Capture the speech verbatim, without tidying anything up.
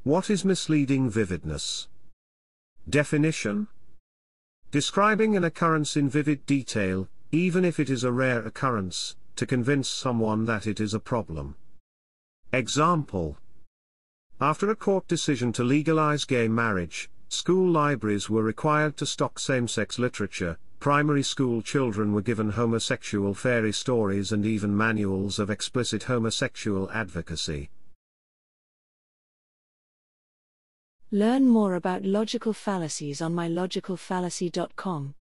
What is misleading vividness? Definition: describing an occurrence in vivid detail, even if it is a rare occurrence, to convince someone that it is a problem. Example: after a court decision to legalize gay marriage, school libraries were required to stock same-sex literature, primary school children were given homosexual fairy stories and even manuals of explicit homosexual advocacy. Learn more about logical fallacies on my logical fallacy dot com.